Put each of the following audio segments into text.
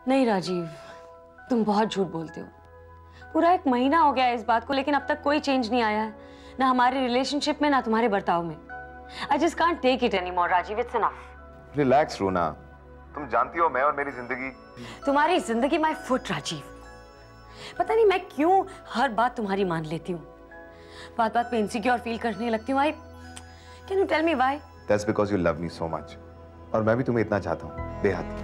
नहीं राजीव, तुम बहुत झूठ बोलते हो। पूरा 1 महीना हो गया है इस बात को, लेकिन अब तक कोई चेंज नहीं आया है, ना हमारे रिलेशनशिप में ना तुम्हारे बर्ताव में। I just can't take it anymore Rajeev, it's enough. Relax Runa, तुम जानती हो मैं और मेरी जिंदगी। तुम्हारी जिंदगी माय फुट राजीव। पता नहीं मैं क्यों हर बात तुम्हारी मान लेती हूँ, बात बात पे इनसिक्योर फील करने लगती हूँ। I can you tell me why? That's because you love me so much, और मैं भी तुम्हें इतना चाहता हूँ, बेहद।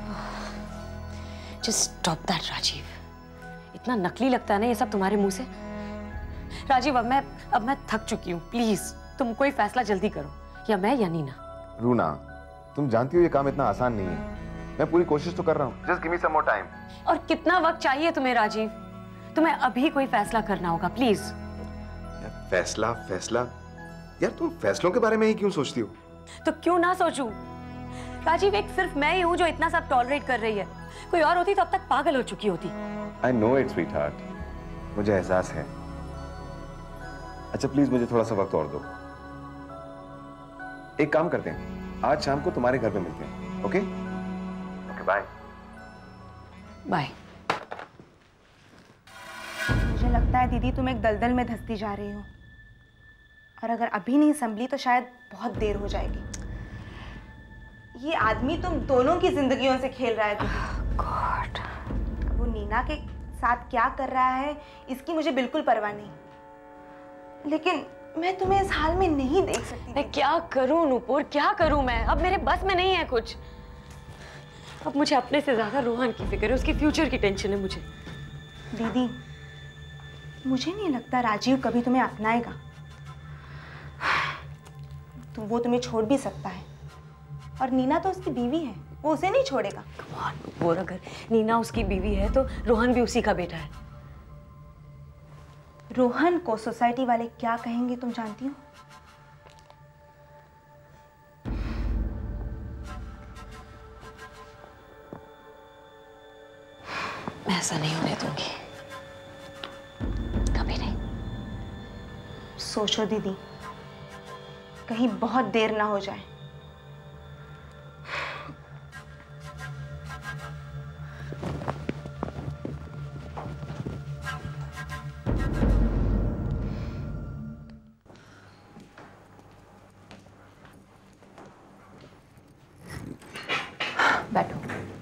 जस्ट स्टॉप दैट राजीव, इतना नकली लगता है ना ये सब तुम्हारे मुंह से। राजीव अब मैं थक चुकी हूँ, प्लीज तुम कोई फैसला जल्दी करो, या मैं या नीना। रूना, तुम जानती हो ये काम इतना आसान नहीं है, मैं पूरी कोशिश तो कर रहा हूँ। Just give me some more time. और कितना वक्त चाहिए तुम्हें राजीव? तुम्हें अभी कोई फैसला करना होगा, प्लीज। फैसला फैसला यार, तुम फैसलों के बारे में ही क्यों सोचती हो? तो क्यों ना सोचूं? राजीव, एक सिर्फ मैं ही हूँ जो इतना सब टॉलरेट कर रही है, कोई और होती तो अब तक पागल हो चुकी होती। I know it, sweetheart. मुझे एहसास है। अच्छा प्लीज मुझे थोड़ा सा वक्त और दो। एक काम करते हैं, आज शाम को तुम्हारे घर पे मिलते हैं, ओके? Okay, bye. बाय। मुझे लगता है दीदी तुम एक दलदल में धंसती जा रही हो, और अगर अभी नहीं संभली तो शायद बहुत देर हो जाएगी। ये आदमी तुम दोनों की जिंदगियों से खेल रहा है दीदी। गॉड। वो नीना के साथ क्या कर रहा है इसकी मुझे बिल्कुल परवाह नहीं, लेकिन मैं तुम्हें इस हाल में नहीं देख सकती। मैं क्या करूं नूपुर, क्या करूं मैं? अब मेरे बस में नहीं है कुछ। अब मुझे अपने से ज्यादा रोहन की फिक्र है, उसके फ्यूचर की टेंशन है मुझे। दीदी मुझे नहीं लगता राजीव कभी तुम्हें अपनाएगा, तो वो तुम्हें छोड़ भी सकता है, और नीना तो उसकी बीवी है, वो उसे नहीं छोड़ेगा। Come on, नूपुर, अगर नीना उसकी बीवी है तो रोहन भी उसी का बेटा है। रोहन को सोसाइटी वाले क्या कहेंगे तुम जानती हो? मैं ऐसा नहीं होने दूंगी, कभी नहीं। सोचो दीदी, कहीं बहुत देर ना हो जाए। बैठो।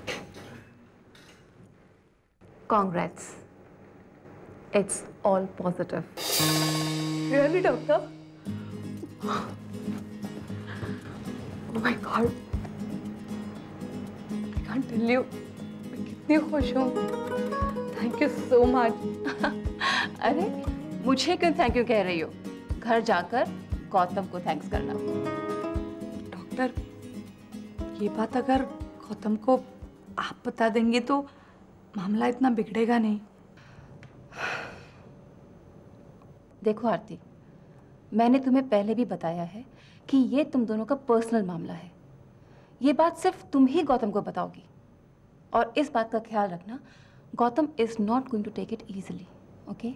Congrats. It's all positive. Really, doctor? Oh my God! I can't tell you. मैं कितनी खुश हूँ। Thank you so much. अरे मुझे क्यों थैंक यू कह रही हो? घर जाकर गौतम को थैंक्स करना। डॉक्टर, ये बात अगर गौतम को आप बता देंगे तो मामला इतना बिगड़ेगा नहीं। देखो आरती, मैंने तुम्हें पहले भी बताया है कि ये तुम दोनों का पर्सनल मामला है। ये बात सिर्फ तुम ही गौतम को बताओगी, और इस बात का ख्याल रखना, Gautam is not going to take it easily, okay?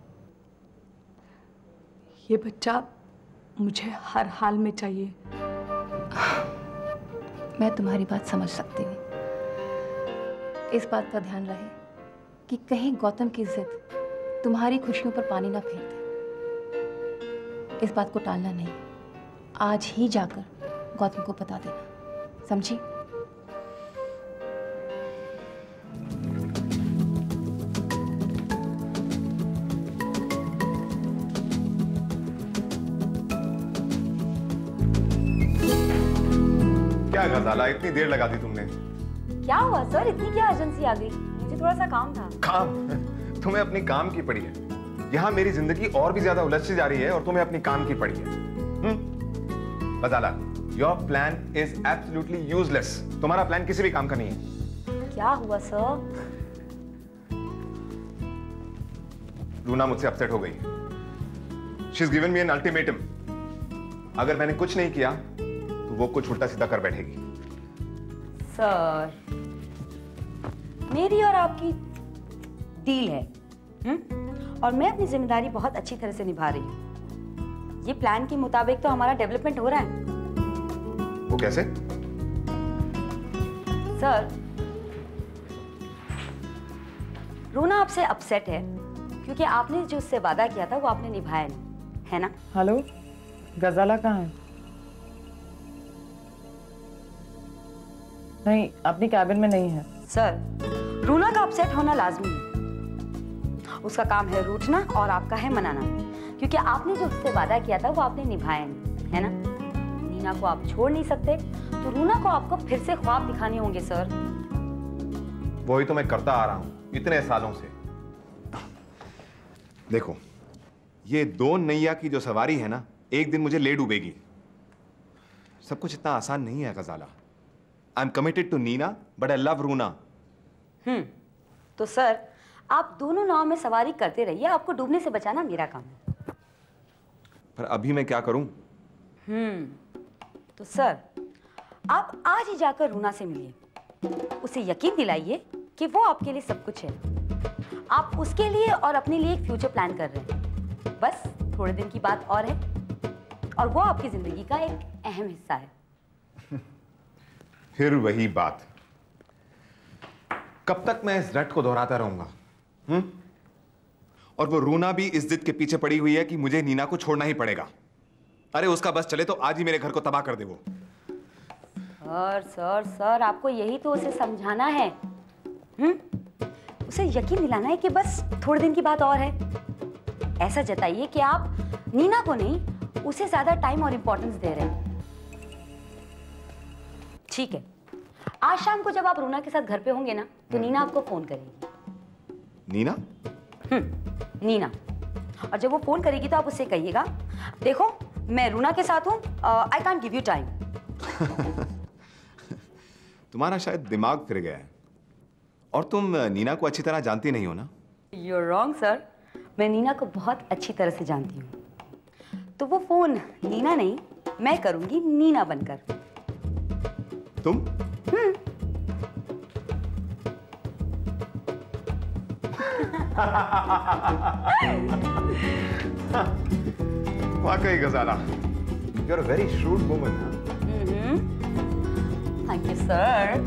ये बच्चा मुझे हर हाल में चाहिए। मैं तुम्हारी बात समझ सकती हूँ। इस बात का ध्यान रहे कि कहीं गौतम की जिद तुम्हारी खुशियों पर पानी ना फेर दे। इस बात को टालना नहीं, आज ही जाकर गौतम को बता देना, समझी? क्या गजाला, इतनी देर लगा दी तुमने? क्या हुआ सर, इतनी क्या एजेंसी आ गई? मुझे थोड़ा सा काम था। काम? तुम्हें अपनी काम की पड़ी है। यहाँ मेरी जिंदगी और भी ज्यादा उलझती जा रही है और तुम्हें अपनी काम की पड़ी है। Ghazala, your plan is absolutely useless. तुम्हारा प्लान किसी भी काम का नहीं है। क्या हुआ सर? रूना मुझसे अपसेट हो गई। She is given me an ultimatum. अगर मैंने कुछ नहीं किया तो वो कुछ उल्टा सीधा कर बैठेगी। सर, मेरी और आपकी डील है, और मैं अपनी जिम्मेदारी बहुत अच्छी तरह से निभा रही हूँ। ये प्लान के मुताबिक तो हमारा डेवलपमेंट हो रहा है। वो कैसे? सर, रोना आपसे अपसेट है क्योंकि आपने जो उससे वादा किया था वो आपने निभाया नहीं, है ना? हेलो, गजाला कहाँ है? नहीं, अपनी कैबिन में नहीं है। सर, रूना का अपसेट होना लाजमी है। उसका काम है रूठना और आपका है मनाना, क्योंकि आपने जो उससे वादा किया था वो आपने निभाया नहीं, है ना? नीना को आप छोड़ नहीं सकते, तो रूना को आपको फिर से ख्वाब दिखाने होंगे सर। वही तो मैं करता आ रहा हूं इतने सालों से। देखो, ये दो नैया की जो सवारी है ना, एक दिन मुझे ले डूबेगी। सब कुछ इतना आसान नहीं है Ghazala. I am committed to Neena but I love Runa. तो सर, आप दोनों नाव में सवारी करते रहिए, आपको डूबने से बचाना मेरा काम है। पर अभी मैं क्या करूं? तो सर, आप आज ही जाकर रूना से मिलिए, उसे यकीन दिलाइए कि वो आपके लिए सब कुछ है। आप उसके लिए और अपने लिए एक फ्यूचर प्लान कर रहे हैं। बस थोड़े दिन की बात और है, और वो आपकी जिंदगी का एक अहम हिस्सा है। फिर वही बात। कब तक मैं इस रट को दोहराता रहूंगा? और वो रूना भी इस जिद के पीछे पड़ी हुई है कि मुझे नीना को छोड़ना ही पड़ेगा। अरे उसका बस चले तो आज ही मेरे घर को तबाह कर दे वो। सर, आपको यही तो उसे समझाना है। उसे यकीन दिलाना है कि बस थोड़े दिन की बात और है। ऐसा जताइए कि आप नीना को नहीं, उसे ज्यादा टाइम और इंपॉर्टेंस दे रहे हैं। ठीक है, आज शाम को जब आप रूना के साथ घर पे होंगे ना, तो नीना आपको फोन करेगी। नीना? नीना। और जब वो फोन करेगी तो आप उससे कहिएगा, देखो मैं रूना के साथ हूं, I can't give you time. तुम्हारा शायद दिमाग फिर गया है और तुम नीना को अच्छी तरह जानती नहीं हो ना? You're wrong, sir. मैं नीना को बहुत अच्छी तरह से जानती हूँ। तो वो फोन नीना नहीं, मैं करूंगी नीना बनकर। तुम? वाकई Ghazala, you are a very shrewd woman. Thank you sir.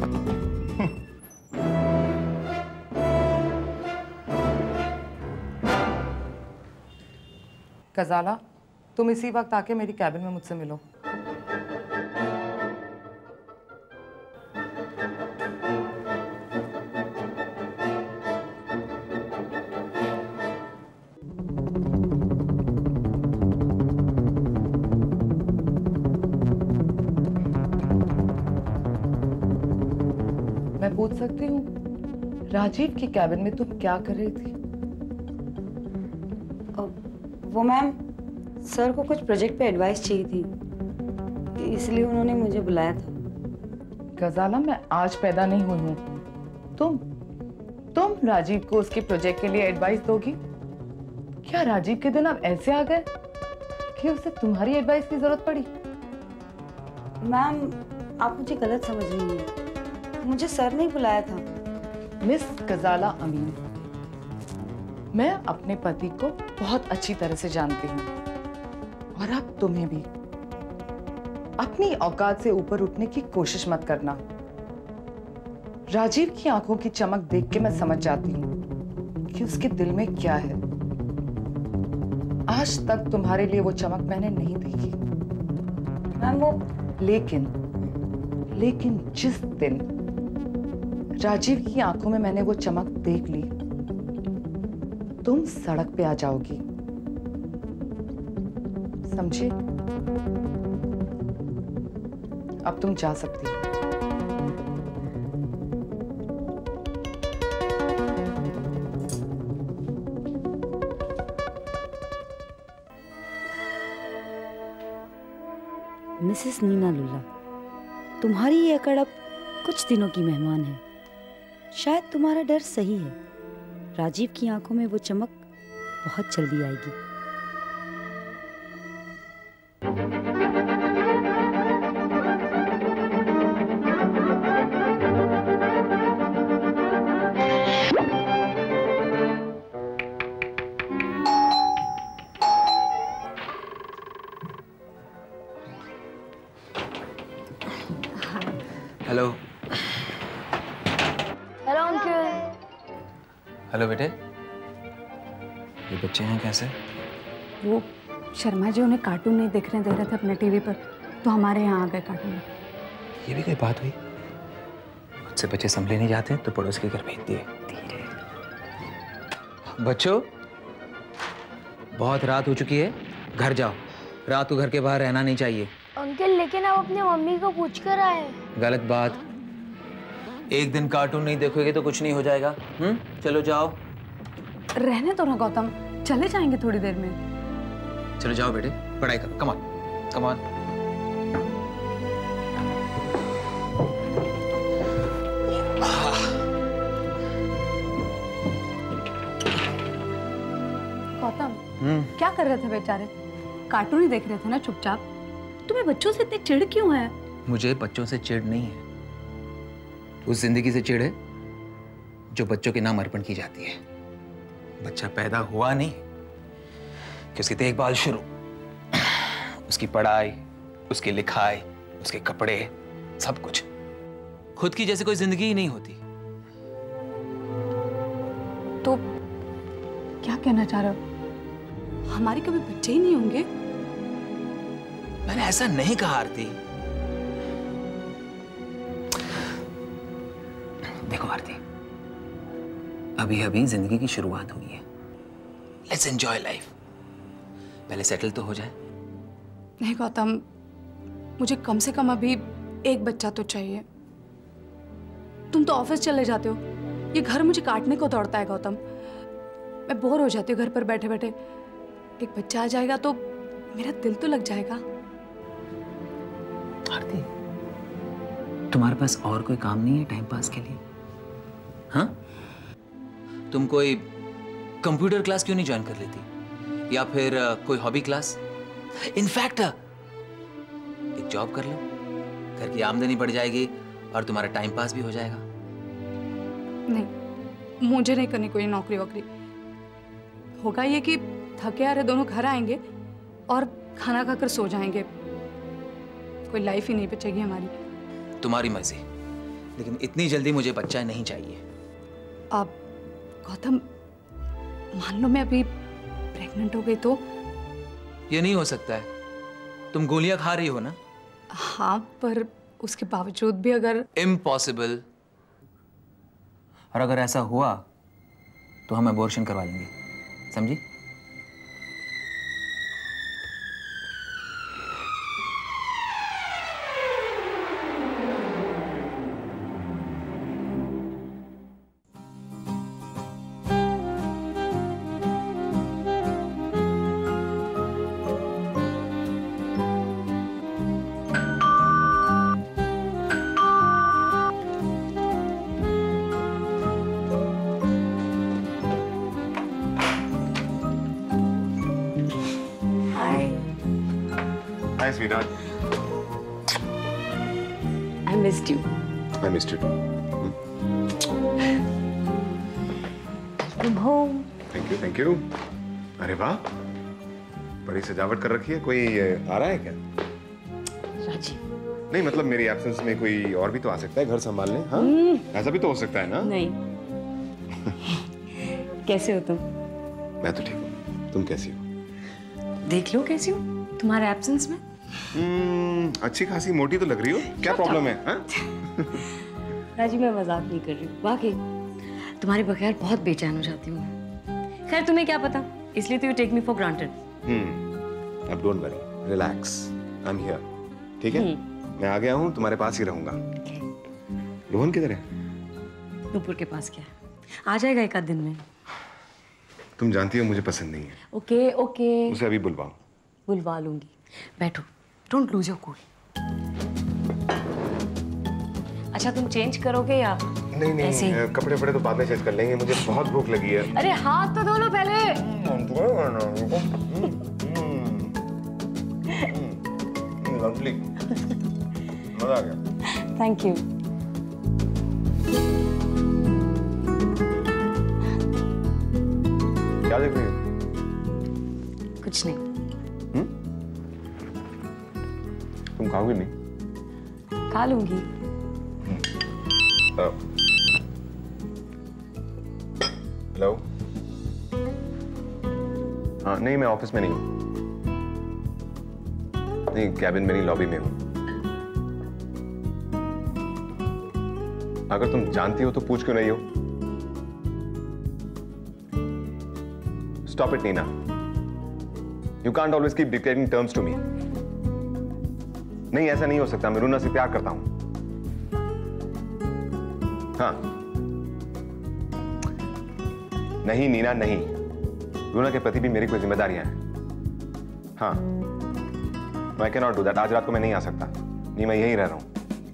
Ghazala, तुम इसी वक्त आके मेरी कैबिन में मुझसे मिलो। मैं पूछ सकती हूँ, राजीव की कैबिन में तुम क्या कर रही थी? वो मैम, सर को कुछ प्रोजेक्ट पे एडवाइस चाहिए थी, इसलिए उन्होंने मुझे बुलाया था। गजाला, मैं आज पैदा नहीं हुई हूँ। तुम राजीव को उसके प्रोजेक्ट के लिए एडवाइस दोगी? क्या राजीव के दिन अब ऐसे आ गए कि उसे तुम्हारी एडवाइस की जरूरत पड़ी? मैम, आप मुझे गलत समझ रही हैं। मुझे सर ने बुलाया था। मिस गजाला अमीन, मैं अपने पति को बहुत अच्छी तरह से जानती हूँ, और अब तुम्हें भी अपनी औकात से ऊपर उठने की कोशिश मत करना। राजीव की आंखों की चमक देख के मैं समझ जाती हूँ कि उसके दिल में क्या है। आज तक तुम्हारे लिए वो चमक मैंने नहीं देखी। मैम वो लेकिन जिस दिन राजीव की आंखों में मैंने वो चमक देख ली, तुम सड़क पे आ जाओगी, समझे? अब तुम जा सकती हो। मिसेस नीना लुल्ला, तुम्हारी ये अकड़ अब कुछ दिनों की मेहमान है। शायद तुम्हारा डर सही है। राजीव की आंखों में वो चमक बहुत जल्दी आएगी। हेलो। Hello uncle. हेलो बेटे, ये बच्चे हैं कैसे? वो शर्मा जी उन्हें कार्टून नहीं देखने दे रहे थे अपने टीवी पर, तो हमारे यहाँ आ गए कार्टून। ये भी कोई बात हुई? मुझसे बच्चे संभले नहीं जाते तो पड़ोस के घर भेज दिए। बच्चों, बहुत रात हो चुकी है, घर जाओ। रात को घर के बाहर रहना नहीं चाहिए। अंकल लेकिन आप अपनी मम्मी को पूछ कर आए। गलत बात। एक दिन कार्टून नहीं देखोगे तो कुछ नहीं हो जाएगा। चलो जाओ। रहने दो ना गौतम, चले जाएंगे थोड़ी देर में। चलो जाओ बेटे, पढ़ाई करो। Come on, come on. Gautam, क्या कर रहे थे बेचारे? कार्टून ही देख रहे थे ना चुपचाप। तुम्हें बच्चों से इतनी चिढ़ क्यों है? मुझे बच्चों से चिढ़ नहीं है, उस जिंदगी से चिढ़ है जो बच्चों के नाम अर्पण की जाती है। बच्चा पैदा हुआ नहीं कि उसकी देखभाल शुरू, उसकी पढ़ाई, उसकी लिखाई, उसके कपड़े, सब कुछ। खुद की जैसे कोई जिंदगी ही नहीं होती। तो क्या कहना चाह रहे हो? हमारे कभी बच्चे ही नहीं होंगे? मैंने ऐसा नहीं कहा आरती। देखो आरती, अभी अभी जिंदगी की शुरुआत हुई है। Let's enjoy life. पहले सेटल तो हो जाए। नहीं गौतम, मुझे कम से कम अभी एक बच्चा तो चाहिए। तुम तो ऑफिस चले जाते हो, ये घर मुझे काटने को दौड़ता है गौतम। मैं बोर हो जाती हूँ घर पर बैठे बैठे। एक बच्चा आ जाएगा तो मेरा दिल तो लग जाएगा। आरती, तुम्हारे पास और कोई काम नहीं है टाइम पास के लिए? हाँ? तुम कोई कंप्यूटर क्लास क्यों नहीं ज्वाइन कर लेती, या फिर कोई हॉबी क्लास? इनफैक्ट एक जॉब कर लो, घर की आमदनी बढ़ जाएगी और तुम्हारा टाइम पास भी हो जाएगा। नहीं, मुझे नहीं करनी कोई नौकरी वोकरी। होगा ये कि थके आ रहे दोनों घर आएंगे और खाना खाकर सो जाएंगे। कोई लाइफ ही नहीं बचेगी हमारी। तुम्हारी मर्जी, लेकिन इतनी जल्दी मुझे बच्चा नहीं चाहिए। अब गौतम, मान लो मैं अभी प्रेग्नेंट हो गई तो? ये नहीं हो सकता है। तुम गोलियां खा रही हो ना? हाँ, पर उसके बावजूद भी अगर... इम्पॉसिबल। और अगर ऐसा हुआ तो हम अबॉर्शन करवा लेंगे, समझी? Hi, sweetheart. I missed you. I missed you too. Welcome home. Thank you, thank you. अरे वाह, बड़ी सजावट कर रखी है। कोई आ रहा है क्या? राजीव। नहीं, मतलब मेरी एब्सेंस में कोई और भी तो आ सकता है घर संभालने। हाँ, ऐसा भी तो हो सकता है ना? नहीं। कैसे हो तुम? मैं तो ठीक हूँ, तुम कैसी हो? देख लो कैसी हो तुम्हारे एब्सेंस में। अच्छी खासी मोटी तो लग रही हो। क्या प्रॉब्लम है? हाँ? राजीव, मैं मजाक नहीं कर रही हूँ, वाकई तुम्हारे बगैर बहुत बेचैन हो जाती हूँ। खैर तुम्हें क्या पता, इसलिए तो you take me for granted. अब don't worry, relax, I am here. ठीक है, मैं आ गया हूँ, तुम्हारे पास ही रहूंगा। रोहन किधर है? नूपुर के पास क्या है, आ जाएगा एक आध दिन में। तुम जानती हो मुझे पसंद नहीं है। ओके ओके, उसे अभी बुलवाओ। बुलवा लूंगी, बैठो, डोंट लूज योर कूल। अच्छा, तुम चेंज करोगे या नहीं नहीं, ऐसे ही? कपड़े वपड़े तो बाद में चेंज कर लेंगे, मुझे बहुत भूख लगी है। अरे हाथ तो धो लो पहले। लवली, मजा आ गया। Thank you. क्या देख रही हो? कुछ नहीं। तुम खाओगी नहीं? खा लूंगी। हेलो। हाँ नहीं, मैं ऑफिस में नहीं हूँ। नहीं, कैबिन में नहीं, लॉबी में हूँ। अगर तुम जानती हो तो पूछ क्यों नहीं हो? Stop it Neena. You can't always keep dictating terms to me. नहीं, ऐसा नहीं हो सकता। मैं रूना से प्यार करता हूं। हाँ नहीं नीना, नहीं। रूना के प्रति भी मेरी कोई जिम्मेदारियां हैं। हाँ, I can not do that. आज रात को मैं नहीं आ सकता। नहीं, मैं यहीं रह रहा हूं।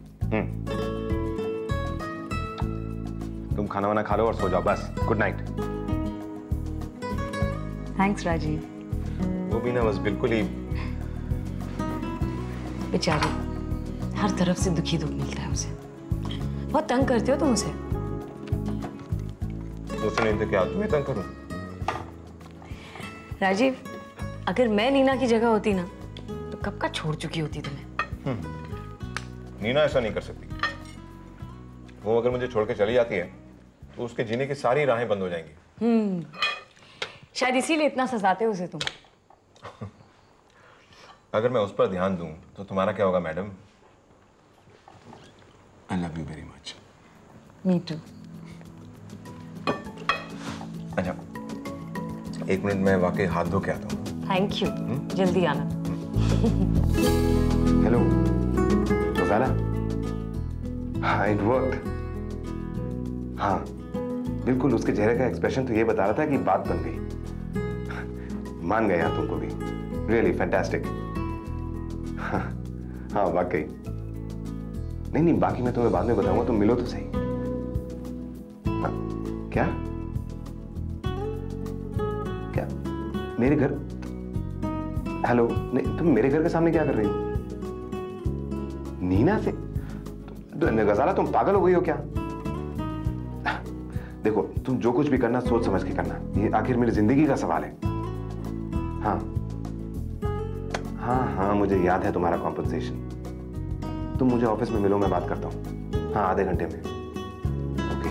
तुम खाना वाना खा लो और सो जाओ बस। Good night. थैंक्स राजीव। वो भी ना बस बिल्कुल ही बेचारी, हर तरफ से दुखी दुख मिलता है उसे। बहुत तंग करते हो तुम उसे। मुझसे नहीं तो क्या तुम्हें तंग करूं? राजीव, अगर मैं नीना की जगह होती ना तो कब का छोड़ चुकी होती तुम्हें। नीना ऐसा नहीं कर सकती। वो अगर मुझे छोड़ के चली जाती है तो उसके जीने की सारी राहें बंद हो जाएंगी। शायद इसीलिए इतना सताते हो उसे तुम। अगर मैं उस पर ध्यान दूं तो तुम्हारा क्या होगा madam? I love you very much. Me too. अच्छा, 1 मिनट में वाकई हाथ धो के आता हूँ। Thank you. जल्दी आना। हेलो रोज़ाना। हाँ, इट वर्कड। हाँ बिल्कुल, उसके चेहरे का एक्सप्रेशन तो ये बता रहा था कि बात बन गई। मान गए यार तुमको भी। Really fantastic. हाँ वाकई। नहीं, बाकी मैं तुम्हें बाद में बताऊंगा। तुम मिलो तो सही। हाँ, क्या क्या मेरे घर? हेलो, नहीं तुम मेरे घर के सामने क्या कर रही हो? नीना से? गजाला, तुम पागल हो गई हो क्या? देखो, तुम जो कुछ भी करना सोच समझ के करना। ये आखिर मेरी जिंदगी का सवाल है। हाँ हाँ हाँ, मुझे याद है तुम्हारा कॉम्पनसेशन। तुम मुझे ऑफिस में मिलो, मैं बात करता हूँ। हाँ, आधे घंटे में। ओके।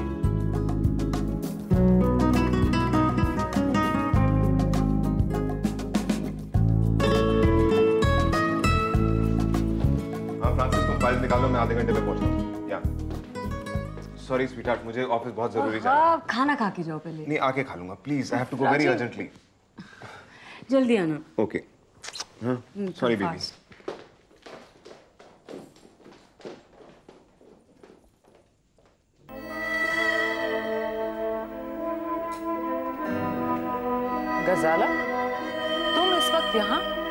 हाँ फ्रांसिस, तुम फाइल निकालो, मैं आधे घंटे में पहुंचता हूँ। या सॉरी स्वीटहार्ट, मुझे ऑफिस बहुत जरूरी जाना है। खाना खा के जाओ पहले। नहीं, आके खा लूंगा please. I have to go very urgently. जल्दी आना। ओके। हाँ सॉरी बेबी। गजाला, तुम इस वक्त यहाँ?